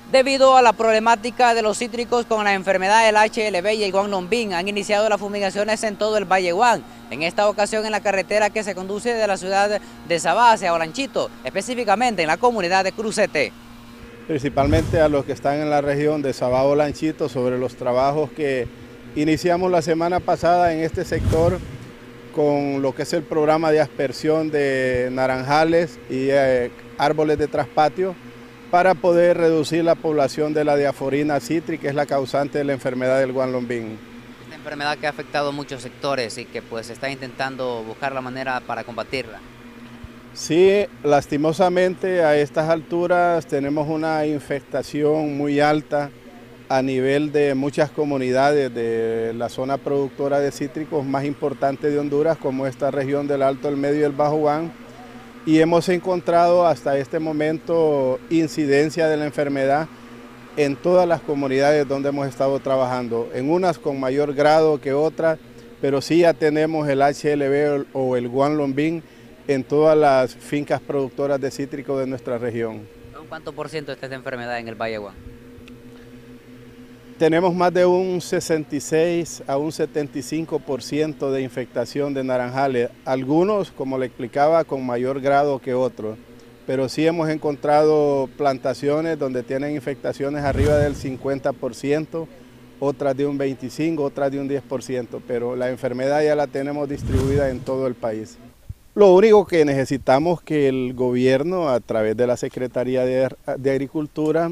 Debido a la problemática de los cítricos con la enfermedad del HLB y el guanlombín, han iniciado las fumigaciones en todo el Valle Guan. En esta ocasión en la carretera que se conduce de la ciudad de Sabá hacia Olanchito, específicamente en la comunidad de Crucete. Principalmente a los que están en la región de Sabá Olanchito sobre los trabajos que iniciamos la semana pasada en este sector con lo que es el programa de aspersión de naranjales y árboles de traspatio, para poder reducir la población de la diaforina citri, que es la causante de la enfermedad del guanlombín. Esta enfermedad que ha afectado a muchos sectores y que pues está intentando buscar la manera para combatirla. Sí, lastimosamente a estas alturas tenemos una infestación muy alta a nivel de muchas comunidades de la zona productora de cítricos más importante de Honduras, como esta región del Alto, el Medio y el Bajo Guan. Y hemos encontrado hasta este momento incidencia de la enfermedad en todas las comunidades donde hemos estado trabajando, en unas con mayor grado que otras, pero sí ya tenemos el HLB o el guanlombín en todas las fincas productoras de cítricos de nuestra región. ¿Cuánto por ciento está esta enfermedad en el Valle Guan? Tenemos más de un 66 a un 75% de infectación de naranjales, algunos, como le explicaba, con mayor grado que otros, pero sí hemos encontrado plantaciones donde tienen infectaciones arriba del 50%, otras de un 25%, otras de un 10%, pero la enfermedad ya la tenemos distribuida en todo el país. Lo único que necesitamos que el gobierno, a través de la Secretaría de Agricultura,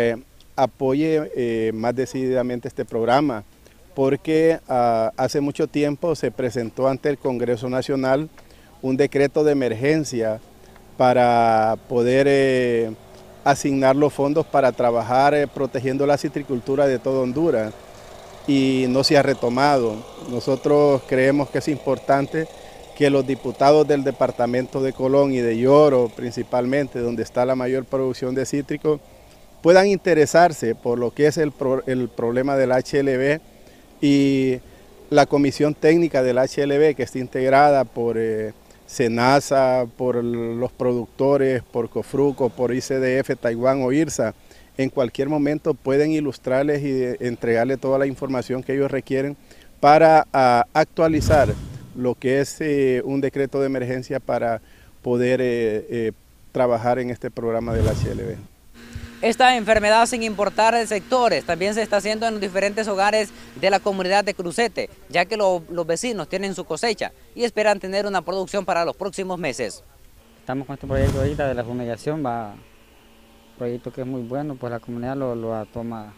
apoye más decididamente este programa, porque hace mucho tiempo se presentó ante el Congreso Nacional un decreto de emergencia para poder asignar los fondos para trabajar protegiendo la citricultura de toda Honduras, y no se ha retomado. Nosotros creemos que es importante que los diputados del departamento de Colón y de Lloro, principalmente, donde está la mayor producción de cítricos, puedan interesarse por lo que es el problema del HLB, y la comisión técnica del HLB, que está integrada por SENASA, por los productores, por COFRUCO, por ICDF, Taiwán o IRSA, en cualquier momento pueden ilustrarles y entregarles toda la información que ellos requieren para actualizar lo que es un decreto de emergencia para poder trabajar en este programa del HLB. Esta enfermedad, sin importar sectores, también se está haciendo en los diferentes hogares de la comunidad de Crucete, ya que los vecinos tienen su cosecha y esperan tener una producción para los próximos meses. Estamos con este proyecto ahorita de la fumigación, un proyecto que es muy bueno, pues la comunidad lo toma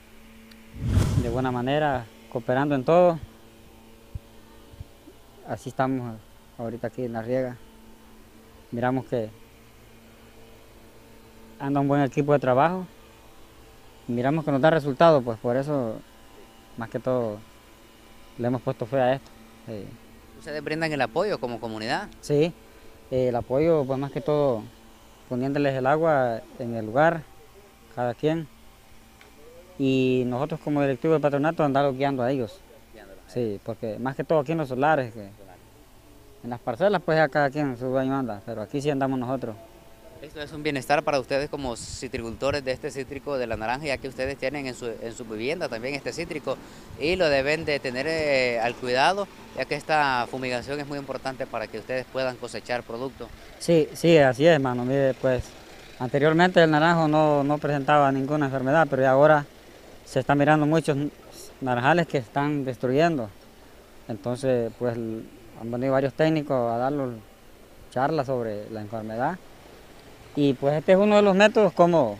de buena manera, cooperando en todo. Así estamos ahorita aquí en la riega. Miramos que anda un buen equipo de trabajo, miramos que nos da resultados, pues por eso, más que todo, le hemos puesto fe a esto. ¿Ustedes brindan el apoyo como comunidad? Sí, el apoyo, pues más que todo, poniéndoles el agua en el lugar, cada quien, y nosotros como directivo del patronato andarlos guiando a ellos. Sí, porque más que todo aquí en los solares, que en las parcelas pues ya cada quien su baño anda, pero aquí sí andamos nosotros. Esto es un bienestar para ustedes como citricultores de este cítrico de la naranja, ya que ustedes tienen en su vivienda también este cítrico y lo deben de tener al cuidado, ya que esta fumigación es muy importante para que ustedes puedan cosechar productos. Sí, sí, así es, hermano. Mire, pues anteriormente el naranjo no presentaba ninguna enfermedad, pero ya ahora se están mirando muchos naranjales que están destruyendo. Entonces, pues han venido varios técnicos a darnos charlas sobre la enfermedad. Y pues este es uno de los métodos como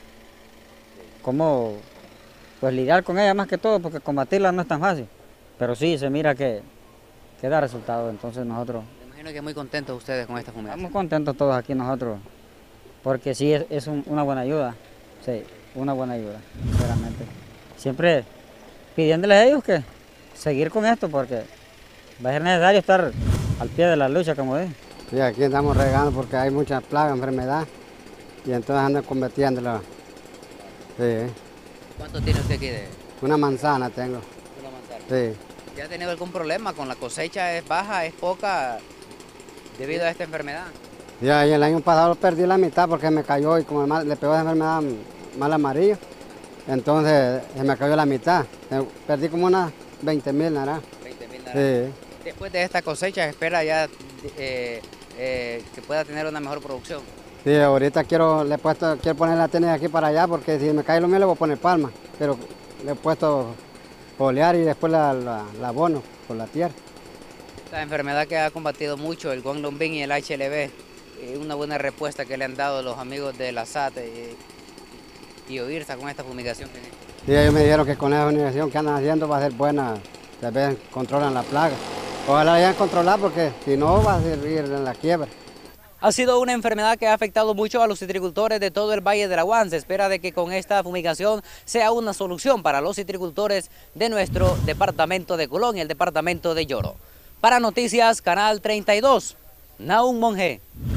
pues lidiar con ella más que todo, porque combatirla no es tan fácil. Pero sí, se mira que da resultado, entonces nosotros... Me imagino que muy contentos ustedes con esta fumigación. Estamos contentos todos aquí nosotros, porque sí es una buena ayuda, sí, una buena ayuda, sinceramente. Siempre pidiéndoles a ellos que seguir con esto, porque va a ser necesario estar al pie de la lucha, como dice. Sí, aquí estamos regando porque hay mucha plaga, enfermedad, y entonces andan combatiéndola. Sí. ¿Cuánto tiene usted aquí de...? Una manzana tengo. Una manzana. Sí. ¿Ya ha tenido algún problema con la cosecha? ¿Es baja, es poca debido a esta enfermedad? Ya, y el año pasado perdí la mitad porque me cayó y como le pegó esa enfermedad mal amarillo, entonces se me cayó la mitad. Perdí como unas 20.000 naranjas. 20.000 naranjas. Sí. Después de esta cosecha, espera ya que pueda tener una mejor producción. Sí, ahorita quiero poner la tenis aquí para allá porque si me cae lo mío le voy a poner palma, pero le he puesto foliar y después la abono con la tierra. La enfermedad que ha combatido mucho el guanlombín y el HLB, una buena respuesta que le han dado los amigos de la SAT y OIRSA con esta fumigación que han hecho. Sí, ellos me dijeron que con esa fumigación que andan haciendo va a ser buena, tal vez controlan la plaga. Ojalá la hayan controlado porque si no va a servir en la quiebra. Ha sido una enfermedad que ha afectado mucho a los citricultores de todo el Valle del Aguán. Se espera de que con esta fumigación sea una solución para los citricultores de nuestro departamento de Colón y el departamento de Yoro. Para Noticias Canal 32, Nahum Monge.